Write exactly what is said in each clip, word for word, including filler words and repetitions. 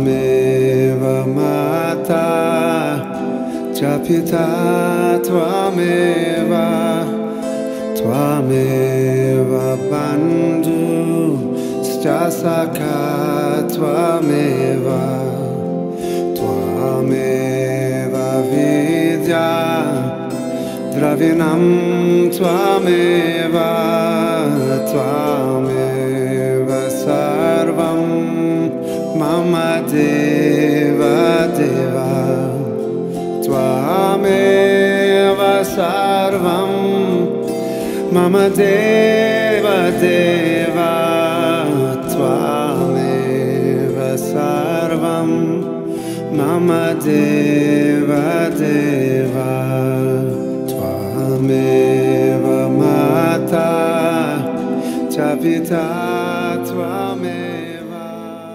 Twameva Mata Chapita Twameva Twameva Bandhu Stasaka Twameva Twameva Vidya Dravinam Twameva Twameva Sarvam Mama Deva Deva Twameva Sarvam Mama Deva Deva Twameva Sarvam Mama Deva Deva Twameva Mata Chapita Twameva.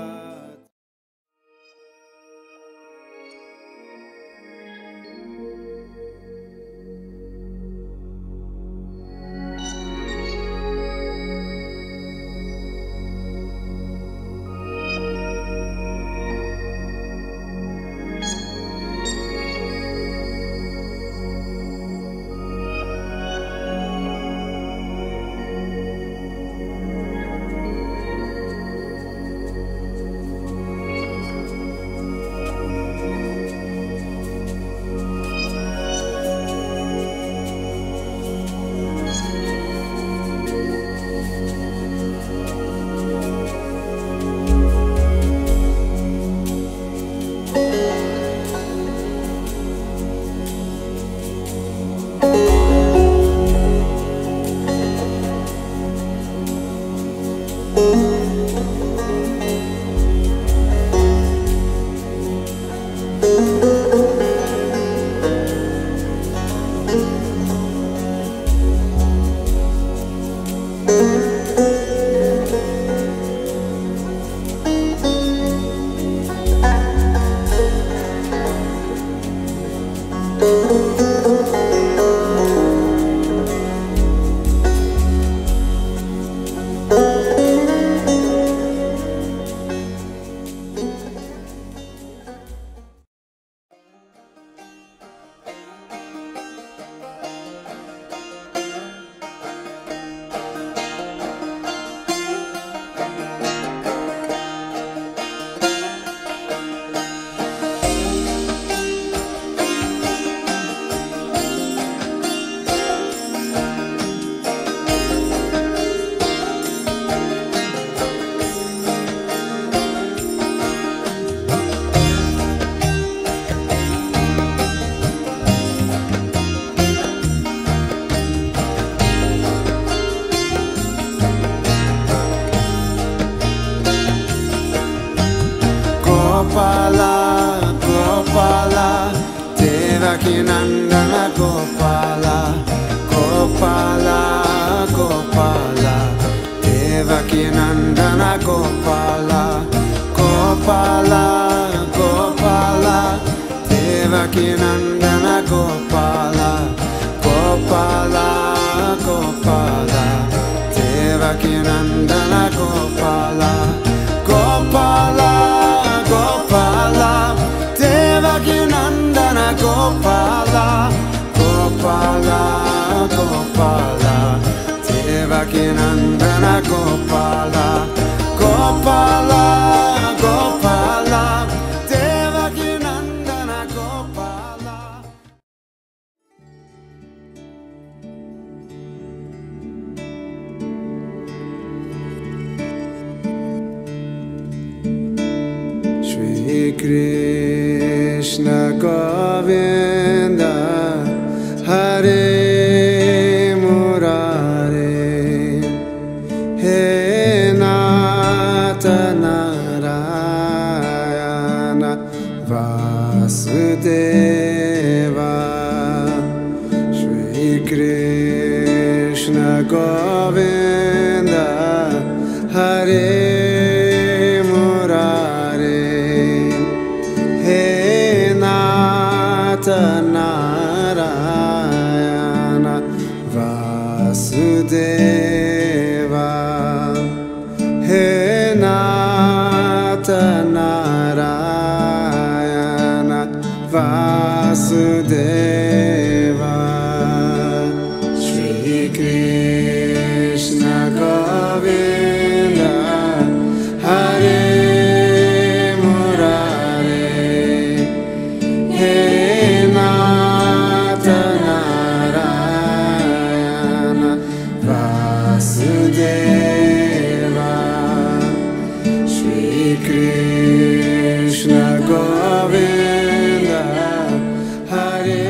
Gopala, Gopala, Devaki Nandana Gopala, Gopala, Gopala, Devaki Nandana Gopala, Gopala, Gopala, Devaki Nandana Gopala, Gopala, Gopala, Devaki Nandana Gopala, Gopala. Gopala, Devaki Nandana Gopala, Gopala, Gopala, Devaki Nandana Gopala, Gopala, Gopala, Devaki Nandana Gopala. Shri Krishna Govinda Hare Murare He Nata Narayana Vasudeva. Shri Krishna Govinda Hare Narayana Vasudeva He Nata Narayana Vasudeva Shri Krishna Govinda Hare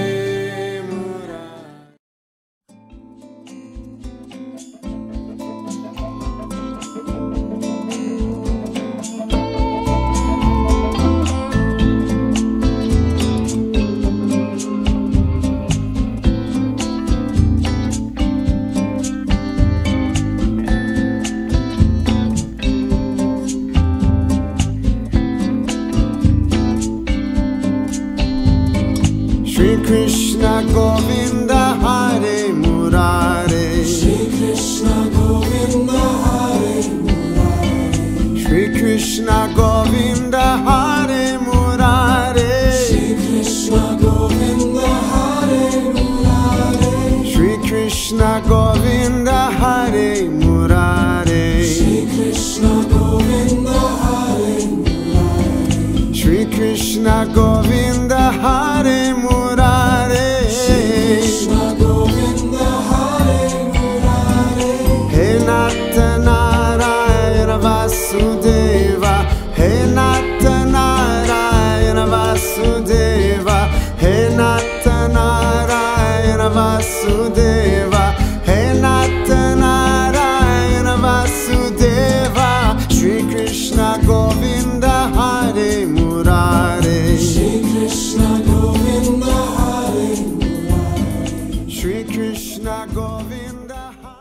Krishna Govinda Hare Murare Shri Krishna Govinda Hare Murare Shri Krishna Govinda Hare Murare Shri Krishna Govinda Hare Murare Shri Krishna Govinda Hare Murare Shri Krishna Govinda Hare Murare Shri Krishna Govinda Hare Murare Krishna Govinda Hare Murare He Nata Narayana Vasudeva He Nata Narayana Vasudeva He Nata Narayana Vasudeva He Nata Narayana Vasudeva Shri Krishna Govinda Hare Murare Shri Krishna Govinda Hare Murare Shri Krishna Govinda Hare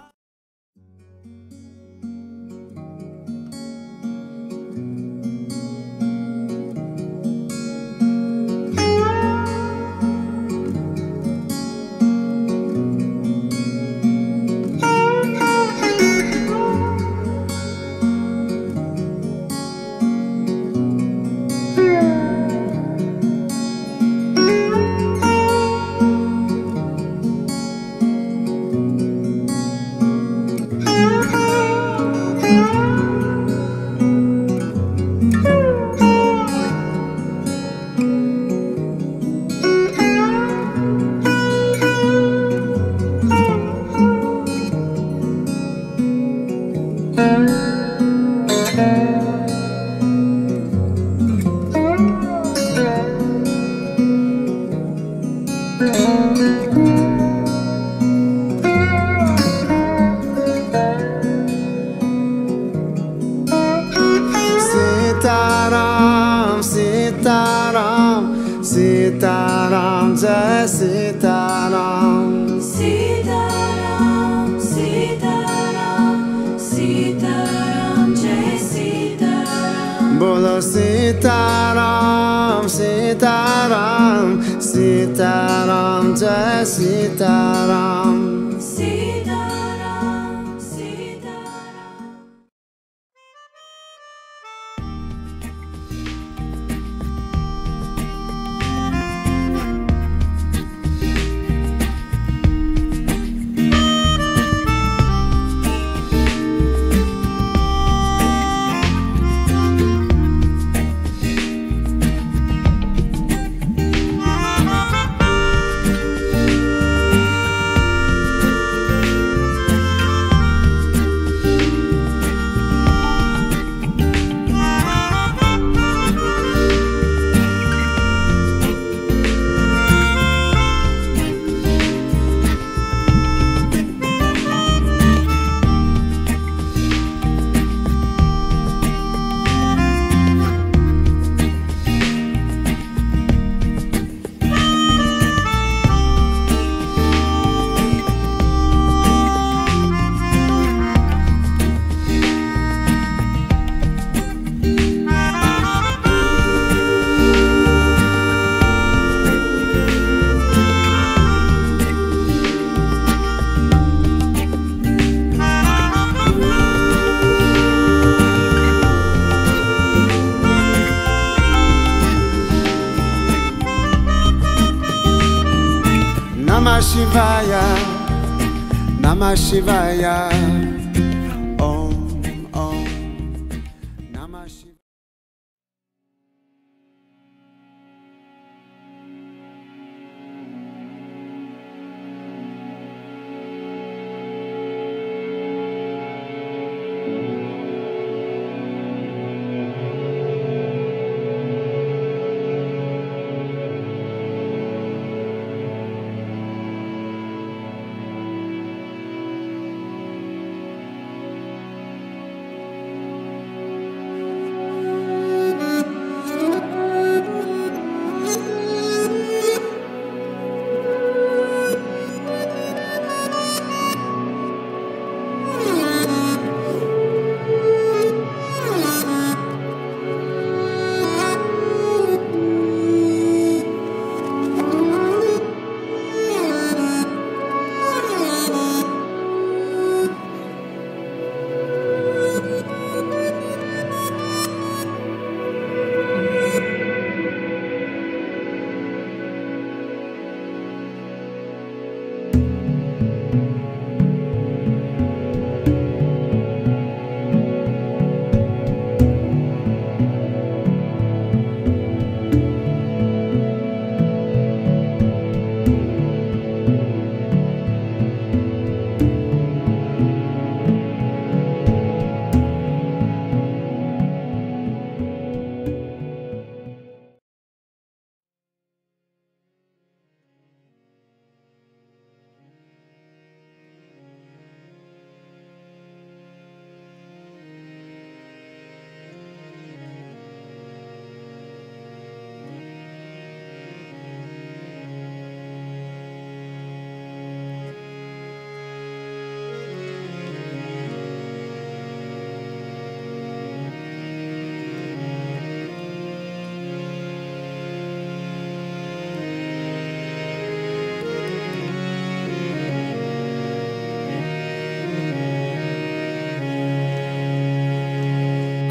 Sita Ram, Sita Ram, Sita Ram, Jai Sita Ram. Sita Ram, Sita Ram, Sita Ram, Jai Sita Ram. Bolo Sita Ram, Sita Ram, Sita Ram, Jai Sita Ram. Sita Ram, Sita Ram. Namah Shivaya, Namah Shivaya, Om, Om, Namah Shivaya.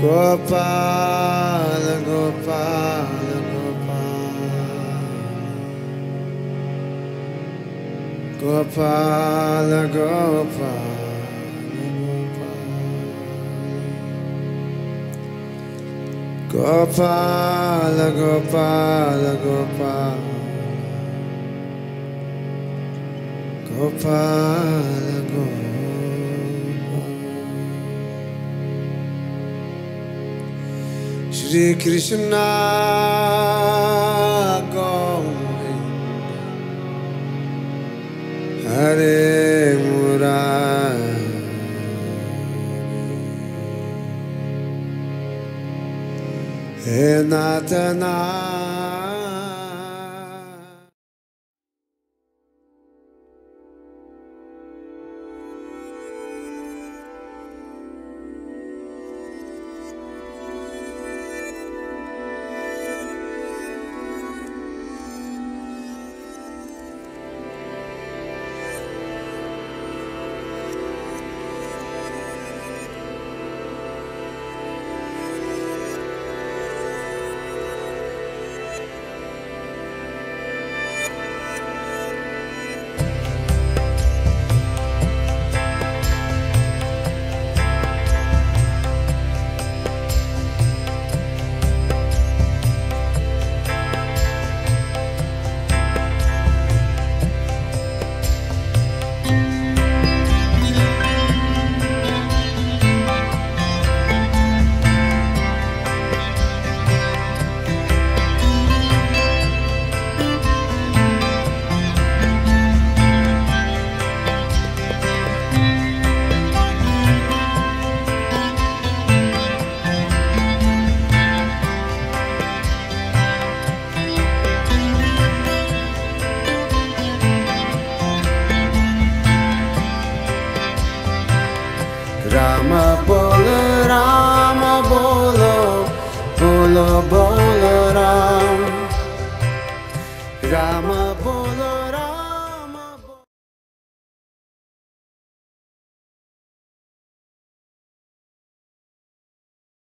Gopala, Gopala, Gopala, Gopala, Gopala, Gopala, Gopala, Gopala, Gopala, Gopala. Shri Krishna Govinda Hare Murari He Natana. Rama bolo, Rama bolo, bolo bolo